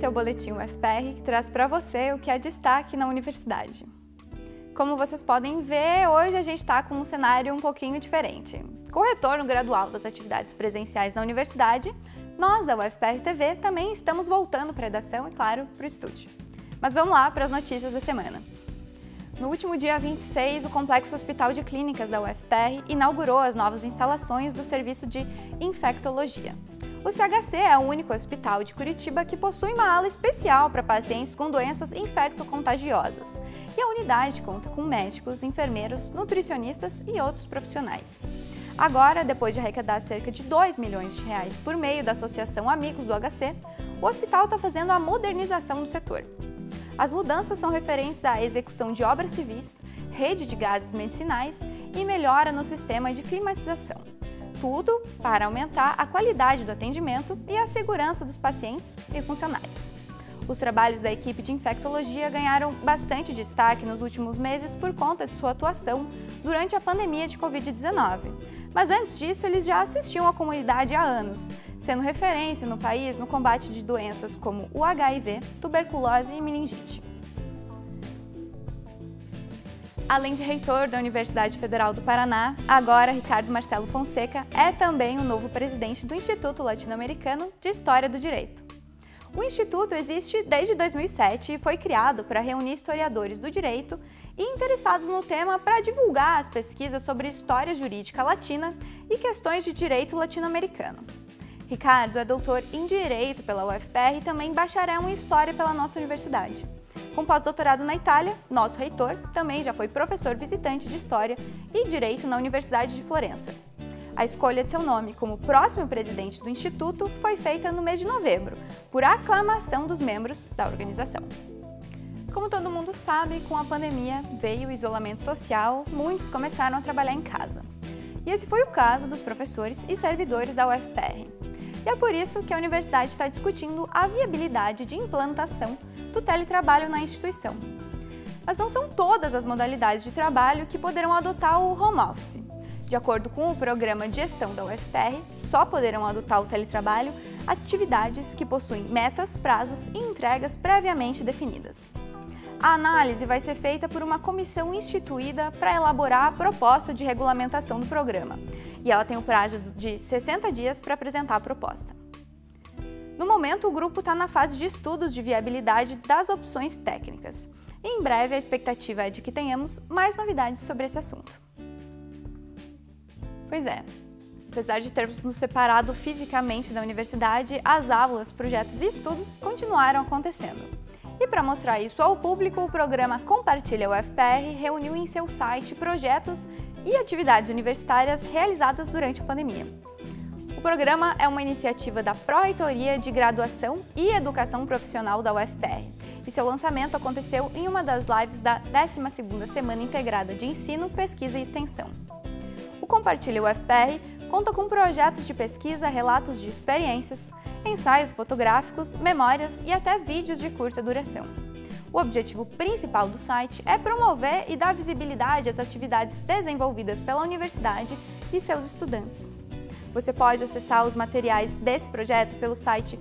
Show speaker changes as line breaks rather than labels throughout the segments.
Esse é o Boletim UFPR, que traz para você o que é destaque na universidade. Como vocês podem ver, hoje a gente está com um cenário um pouquinho diferente. Com o retorno gradual das atividades presenciais na universidade, nós da UFPR TV também estamos voltando para a redação e, claro, para o estúdio. Mas vamos lá para as notícias da semana. No último dia 26, o Complexo Hospital de Clínicas da UFPR inaugurou as novas instalações do serviço de infectologia. O CHC é o único hospital de Curitiba que possui uma ala especial para pacientes com doenças infecto-contagiosas. E a unidade conta com médicos, enfermeiros, nutricionistas e outros profissionais. Agora, depois de arrecadar cerca de R$2 milhões por meio da Associação Amigos do HC, o hospital está fazendo a modernização do setor. As mudanças são referentes à execução de obras civis, rede de gases medicinais e melhora no sistema de climatização. Tudo para aumentar a qualidade do atendimento e a segurança dos pacientes e funcionários. Os trabalhos da equipe de infectologia ganharam bastante destaque nos últimos meses por conta de sua atuação durante a pandemia de Covid-19. Mas antes disso, eles já assistiam a comunidade há anos, sendo referência no país no combate de doenças como o HIV, tuberculose e meningite. Além de reitor da Universidade Federal do Paraná, agora Ricardo Marcelo Fonseca é também o novo presidente do Instituto Latino-Americano de História do Direito. O Instituto existe desde 2007 e foi criado para reunir historiadores do direito e interessados no tema para divulgar as pesquisas sobre história jurídica latina e questões de direito latino-americano. Ricardo é doutor em Direito pela UFPR e também bacharel em História pela nossa universidade. Com pós-doutorado na Itália, nosso reitor também já foi professor visitante de História e Direito na Universidade de Florença. A escolha de seu nome como próximo presidente do Instituto foi feita no mês de novembro, por aclamação dos membros da organização. Como todo mundo sabe, com a pandemia veio o isolamento social, muitos começaram a trabalhar em casa. E esse foi o caso dos professores e servidores da UFPR. E é por isso que a universidade está discutindo a viabilidade de implantação do teletrabalho na instituição. Mas não são todas as modalidades de trabalho que poderão adotar o home office. De acordo com o programa de gestão da UFPR, só poderão adotar o teletrabalho atividades que possuem metas, prazos e entregas previamente definidas. A análise vai ser feita por uma comissão instituída para elaborar a proposta de regulamentação do programa, e ela tem o prazo de 60 dias para apresentar a proposta. No momento, o grupo está na fase de estudos de viabilidade das opções técnicas, e em breve a expectativa é de que tenhamos mais novidades sobre esse assunto. Pois é, apesar de termos nos separado fisicamente da universidade, as aulas, projetos e estudos continuaram acontecendo. E para mostrar isso ao público, o programa Compartilha UFPR reuniu em seu site projetos e atividades universitárias realizadas durante a pandemia. O programa é uma iniciativa da Pró-Reitoria de Graduação e Educação Profissional da UFPR, e seu lançamento aconteceu em uma das lives da 12ª Semana Integrada de Ensino, Pesquisa e Extensão. O Compartilha UFPR conta com projetos de pesquisa, relatos de experiências, ensaios fotográficos, memórias e até vídeos de curta duração. O objetivo principal do site é promover e dar visibilidade às atividades desenvolvidas pela universidade e seus estudantes. Você pode acessar os materiais desse projeto pelo site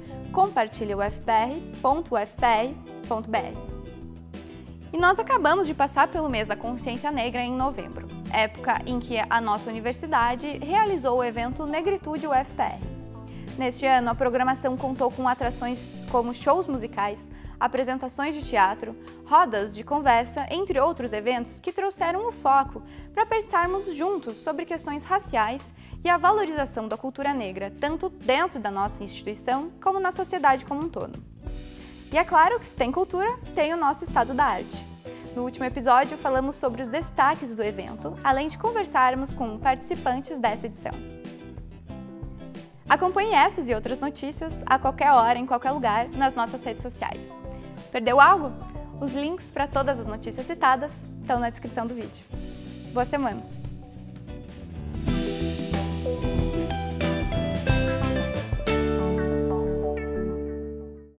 compartilhaufpr.ufpr.br. E nós acabamos de passar pelo mês da Consciência Negra em novembro, época em que a nossa universidade realizou o evento Negritude UFPR. Neste ano, a programação contou com atrações como shows musicais, apresentações de teatro, rodas de conversa, entre outros eventos que trouxeram o foco para pensarmos juntos sobre questões raciais e a valorização da cultura negra, tanto dentro da nossa instituição como na sociedade como um todo. E é claro que se tem cultura, tem o nosso estado da arte. No último episódio, falamos sobre os destaques do evento, além de conversarmos com participantes dessa edição. Acompanhe essas e outras notícias a qualquer hora, em qualquer lugar, nas nossas redes sociais. Perdeu algo? Os links para todas as notícias citadas estão na descrição do vídeo. Boa semana!